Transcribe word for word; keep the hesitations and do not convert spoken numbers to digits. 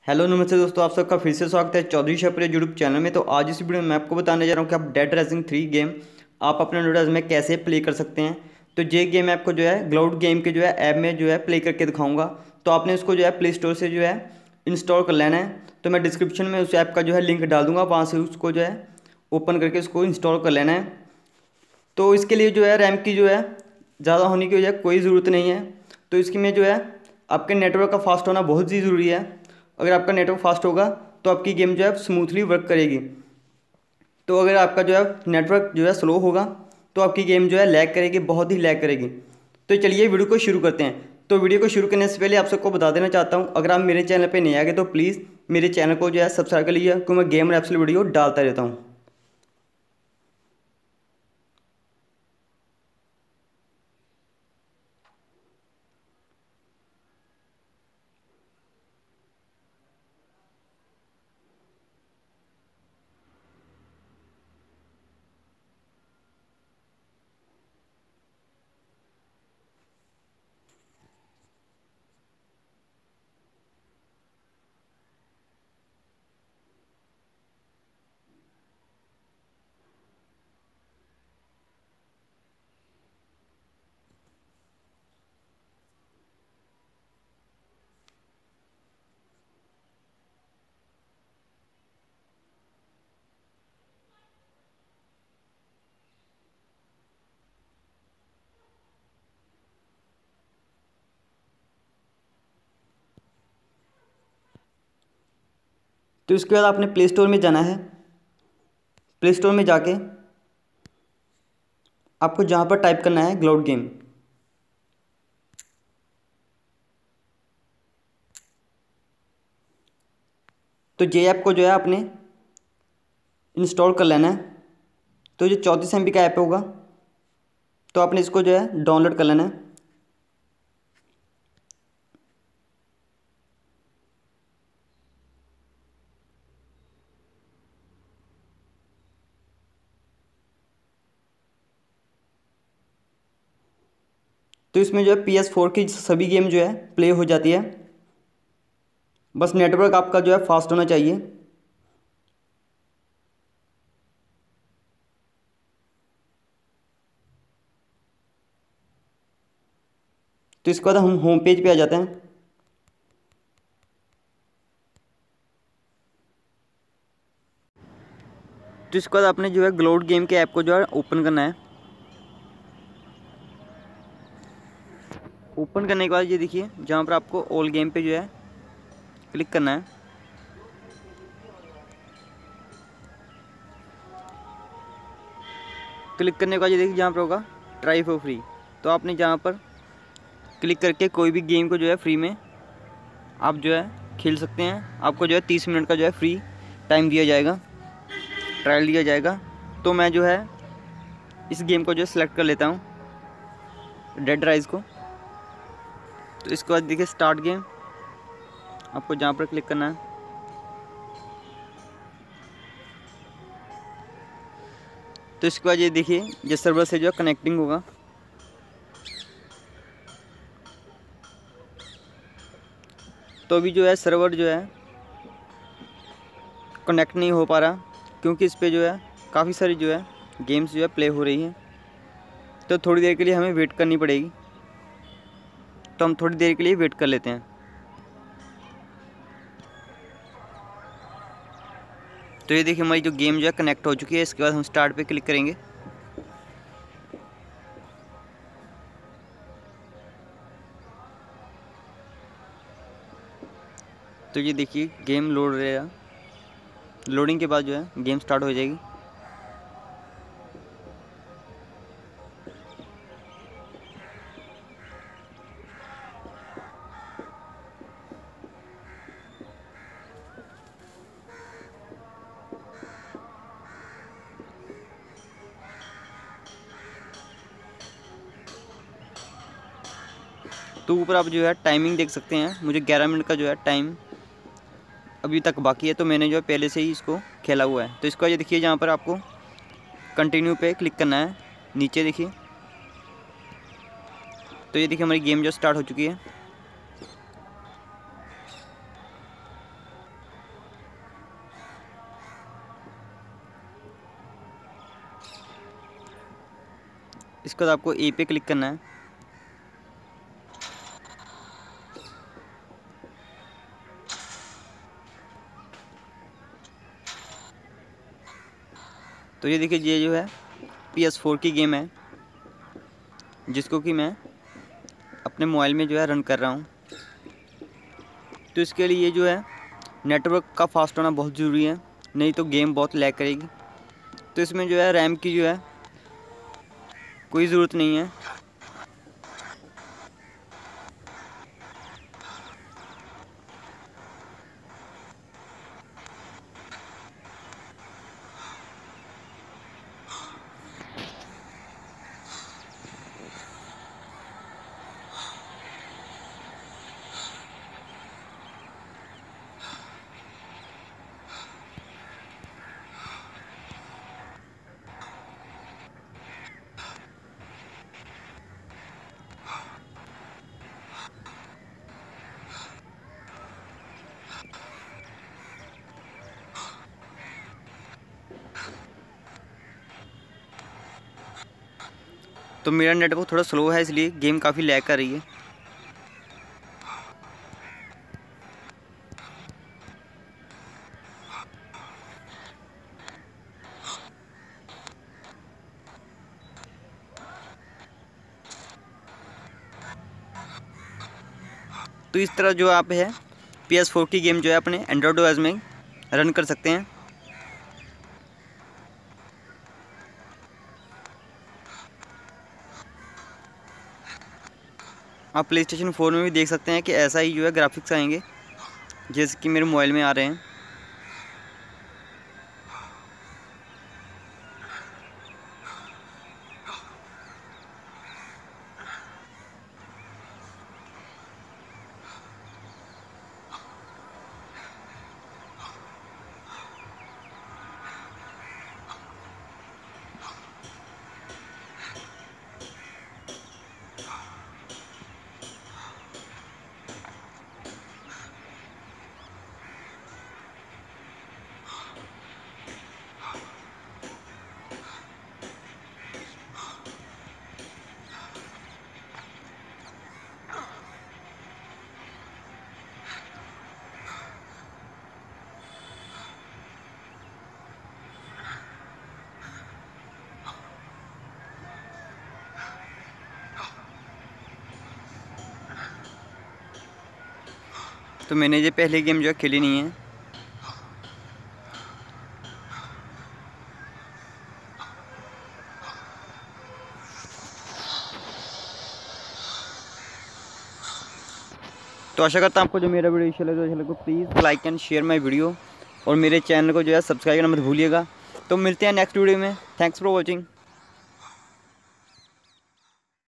Hello नमस्ते दोस्तों, आप सबका फिर से स्वागत है चौधरी शहपुर यूट्यूब चैनल में। तो आज इस वीडियो में मैं आपको बताने जा रहा हूँ कि आप डेड रेसिंग थ्री गेम आप अपने एंड्रॉइड में कैसे प्ले कर सकते हैं। तो ये गेम आपको जो है ग्लाउड गेम के जो है ऐप में जो है प्ले करके दिखाऊंगा। तो आपने इसको जो है प्ले स्टोर से जो है इंस्टॉल कर लेना है। तो मैं डिस्क्रिप्शन में उस ऐप का जो है लिंक डाल दूँगा, वहाँ से उसको जो है ओपन करके उसको इंस्टॉल कर लेना है। तो इसके लिए जो है रैम की जो है ज़्यादा होने की वजह कोई ज़रूरत नहीं है। तो इसकी में जो है आपके नेटवर्क का फास्ट होना बहुत ही ज़रूरी है। अगर आपका नेटवर्क फास्ट होगा तो आपकी गेम जो है स्मूथली वर्क करेगी। तो अगर आपका जो है नेटवर्क जो है स्लो होगा तो आपकी गेम जो है लैग करेगी, बहुत ही लैग करेगी। तो चलिए वीडियो को शुरू करते हैं। तो वीडियो को शुरू करने से पहले आप सबको बता देना चाहता हूँ, अगर आप मेरे चैनल पर नहीं आ गए तो प्लीज़ मेरे चैनल को जो है सब्सक्राइब कर लीजिए, क्योंकि मैं गेम रैप्स वीडियो डालता रहता हूँ। तो इसके बाद आपने प्ले स्टोर में जाना है। प्ले स्टोर में जाके आपको जहाँ पर टाइप करना है ग्लाउड गेम। तो जे ऐप को जो है आपने इंस्टॉल कर लेना है। तो जो चौंतीस एम बी का ऐप होगा तो आपने इसको जो है डाउनलोड कर लेना है। तो इसमें जो है पी एस फोर की सभी गेम जो है प्ले हो जाती है। बस नेटवर्क आपका जो है फास्ट होना चाहिए। तो इसके बाद हम होम पेज पे आ जाते हैं। तो इसके बाद आपने जो है ग्लाउड गेम के ऐप को जो है ओपन करना है। ओपन करने के बाद ये देखिए जहाँ पर आपको ऑल गेम पे जो है क्लिक करना है। क्लिक करने के बाद ये देखिए जहाँ पर होगा ट्राई फॉर फ्री। तो आपने जहाँ पर क्लिक करके कोई भी गेम को जो है फ्री में आप जो है खेल सकते हैं। आपको जो है तीस मिनट का जो है फ्री टाइम दिया जाएगा, ट्रायल दिया जाएगा। तो मैं जो है इस गेम को जो है सिलेक्ट कर लेता हूँ, डेड राइज को। तो इसके बाद देखिए स्टार्ट गेम, आपको जहाँ पर क्लिक करना है। तो इसके बाद ये देखिए ये सर्वर से जो है कनेक्टिंग होगा। तो अभी जो है सर्वर जो है कनेक्ट नहीं हो पा रहा, क्योंकि इस पे जो है काफ़ी सारी जो है गेम्स जो है प्ले हो रही हैं। तो थोड़ी देर के लिए हमें वेट करनी पड़ेगी। तो हम थोड़ी देर के लिए वेट कर लेते हैं। तो ये देखिए हमारी जो गेम जो है कनेक्ट हो चुकी है। इसके बाद हम स्टार्ट पे क्लिक करेंगे। तो ये देखिए गेम लोड रहेगा। लोडिंग के बाद जो है गेम स्टार्ट हो जाएगी। तो ऊपर आप जो है टाइमिंग देख सकते हैं। मुझे ग्यारह मिनट का जो है टाइम अभी तक बाकी है। तो मैंने जो है पहले से ही इसको खेला हुआ है। तो इसका ये देखिए जहाँ पर आपको कंटिन्यू पे क्लिक करना है, नीचे देखिए। तो ये देखिए हमारी गेम जो स्टार्ट हो चुकी है। इसके बाद आपको ए पे क्लिक करना है। तो ये देखिए, ये जो है पी एस फोर की गेम है जिसको कि मैं अपने मोबाइल में जो है रन कर रहा हूँ। तो इसके लिए जो है नेटवर्क का फास्ट होना बहुत ज़रूरी है, नहीं तो गेम बहुत लैग करेगी। तो इसमें जो है रैम की जो है कोई ज़रूरत नहीं है। तो मेरा नेटवर्क थोड़ा स्लो है, इसलिए गेम काफ़ी लैग कर रही है। तो इस तरह जो आप है पी एस फोर की गेम जो है अपने एंड्रॉयड ओ एस में रन कर सकते हैं। आप प्ले स्टेशन फोर में भी देख सकते हैं कि ऐसा ही जो है ग्राफिक्स आएंगे जैसे कि मेरे मोबाइल में आ रहे हैं। तो मैंने ये पहले गेम जो है खेली नहीं है। तो आशा करता हूँ आपको जो मेरा वीडियो अच्छा लगे तो अच्छा लगे please like and share my video, और मेरे चैनल को जो है सब्सक्राइब करना मत भूलिएगा। तो मिलते हैं नेक्स्ट वीडियो में। Thanks for watching.